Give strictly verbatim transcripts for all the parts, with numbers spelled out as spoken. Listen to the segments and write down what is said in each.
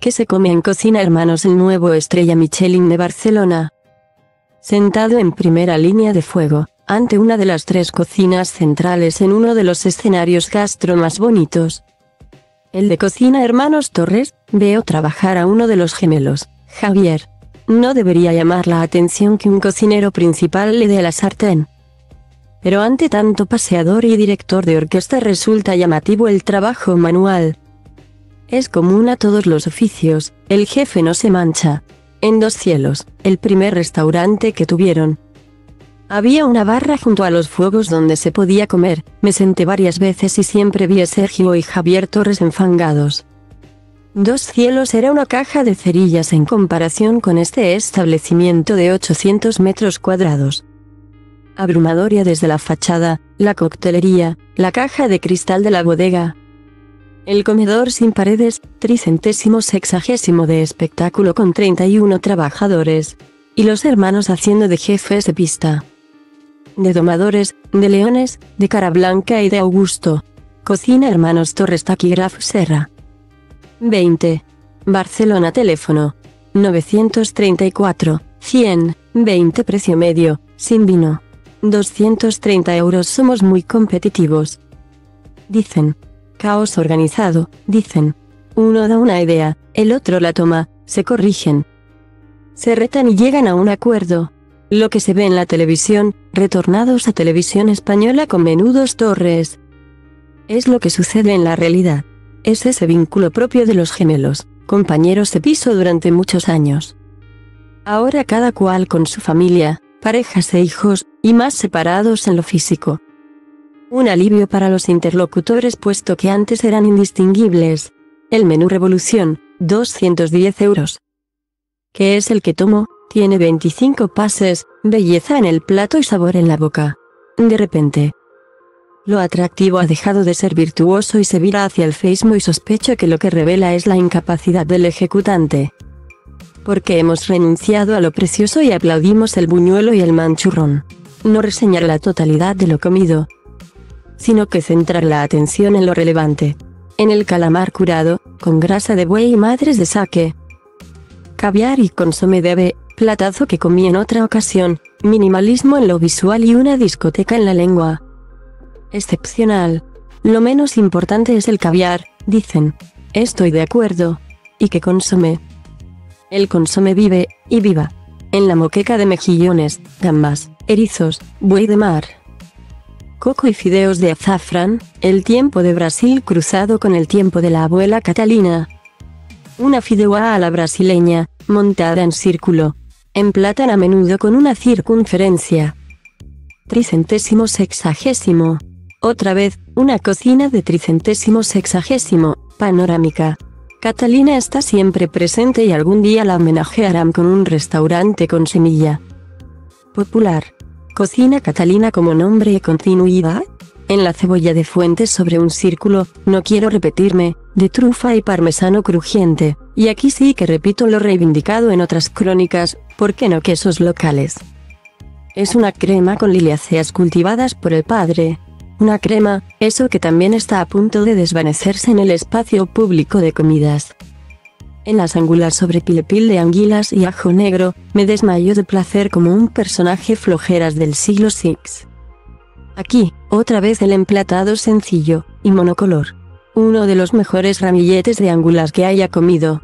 que se come en Cocina Hermanos el nuevo estrella Michelin de Barcelona. Sentado en primera línea de fuego, ante una de las tres cocinas centrales en uno de los escenarios gastro más bonitos, el de Cocina Hermanos Torres, veo trabajar a uno de los gemelos, Javier. No debería llamar la atención que un cocinero principal le dé la sartén. Pero ante tanto paseador y director de orquesta resulta llamativo el trabajo manual. Es común a todos los oficios, el jefe no se mancha. En Dos Cielos, el primer restaurante que tuvieron, había una barra junto a los fuegos donde se podía comer. Me senté varias veces y siempre vi a Sergio y Javier Torres enfangados. Dos Cielos era una caja de cerillas en comparación con este establecimiento de ochocientos metros cuadrados. Abrumadoria desde la fachada, la coctelería, la caja de cristal de la bodega, el comedor sin paredes, tricentésimo sexagésimo de espectáculo con treinta y uno trabajadores, y los hermanos haciendo de jefes de pista, de domadores, de leones, de cara blanca y de Augusto. Cocina Hermanos Torres Taquígrafo Serra. veinte. Barcelona. Teléfono novecientos treinta y cuatro, cien, veinte. Precio medio, sin vino, doscientos treinta euros. Somos muy competitivos, dicen. Caos organizado, dicen. Uno da una idea, el otro la toma, se corrigen, se retan y llegan a un acuerdo. Lo que se ve en la televisión, retornados a Televisión Española con Menudos Torres, es lo que sucede en la realidad. Es ese vínculo propio de los gemelos, compañeros de piso durante muchos años. Ahora cada cual con su familia, parejas e hijos, y más separados en lo físico. Un alivio para los interlocutores puesto que antes eran indistinguibles. El menú Revolución, doscientos diez euros. Que es el que tomo, tiene veinticinco pases, belleza en el plato y sabor en la boca. De repente, lo atractivo ha dejado de ser virtuoso y se vira hacia el feísmo y sospecho que lo que revela es la incapacidad del ejecutante. Porque hemos renunciado a lo precioso y aplaudimos el buñuelo y el manchurrón. No reseñar la totalidad de lo comido, sino que centrar la atención en lo relevante. En el calamar curado, con grasa de buey y madres de saque, caviar y consomé de ave, platazo que comí en otra ocasión, minimalismo en lo visual y una discoteca en la lengua. Excepcional. Lo menos importante es el caviar, dicen. Estoy de acuerdo. ¿Y qué consomé? El consomé vive, y viva, en la moqueca de mejillones, gambas, erizos, buey de mar, coco y fideos de azafrán, el tiempo de Brasil cruzado con el tiempo de la abuela Catalina. Una fideuá a la brasileña, montada en círculo, emplatan a menudo con una circunferencia. Tricentésimo sexagésimo. Otra vez, una cocina de tricentésimo sexagésimo, panorámica. Catalina está siempre presente y algún día la homenajearán con un restaurante con semilla popular. Cocina Catalina como nombre y continuidad. En la cebolla de Fuentes sobre un círculo, no quiero repetirme, de trufa y parmesano crujiente, y aquí sí que repito lo reivindicado en otras crónicas, ¿por qué no quesos locales? Es una crema con liliáceas cultivadas por el padre. Una crema, eso que también está a punto de desvanecerse en el espacio público de comidas. En las angulas sobre pilepil de anguilas y ajo negro, me desmayo de placer como un personaje flojeras del siglo sexto. Aquí, otra vez el emplatado sencillo, y monocolor. Uno de los mejores ramilletes de angulas que haya comido.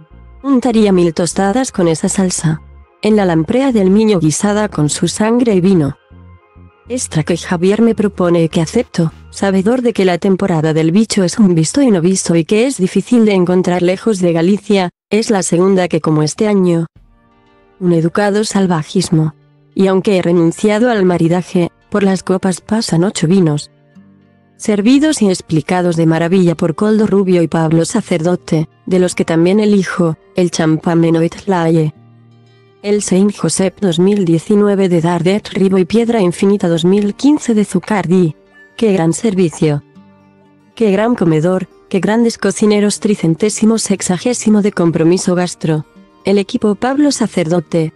Untaría mil tostadas con esa salsa. En la lamprea del niño guisada con su sangre y vino. Extra que Javier me propone y que acepto, sabedor de que la temporada del bicho es un visto y no visto y que es difícil de encontrar lejos de Galicia, es la segunda que como este año. Un educado salvajismo. Y aunque he renunciado al maridaje, por las copas pasan ocho vinos. Servidos y explicados de maravilla por Coldo Rubio y Pablo Sacerdote, de los que también elijo, el champán Benoit Laie. El Saint Josep dos mil diecinueve de Dardet Ribo y Piedra Infinita dos mil quince de Zucardi. ¡Qué gran servicio! ¡Qué gran comedor! ¡Qué grandes cocineros! Tricentésimo sexagésimo de compromiso gastro. El equipo Pablo Sacerdote,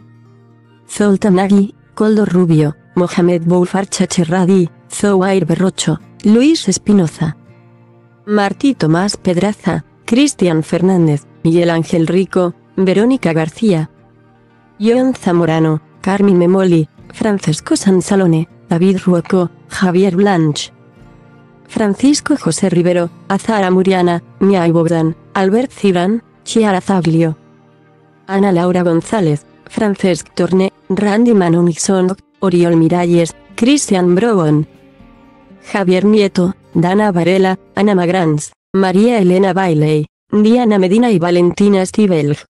Zoltán Nagy, Coldo Rubio, Mohamed Boufar Chacherradi, Zouair Berrocho, Luis Espinoza, Martí Tomás Pedraza, Cristian Fernández, Miguel Ángel Rico, Verónica García, John Zamorano, Carmen Memoli, Francesco Sansalone, David Ruoco, Javier Blanch, Francisco José Rivero, Azara Muriana, Miai Bogdan, Albert Cibran, Chiara Zaglio, Ana Laura González, Francesc Torné, Randy Manonixon, Oriol Miralles, Christian Brown, Javier Nieto, Dana Varela, Ana Magrans, María Elena Bailey, Diana Medina y Valentina Stivelg.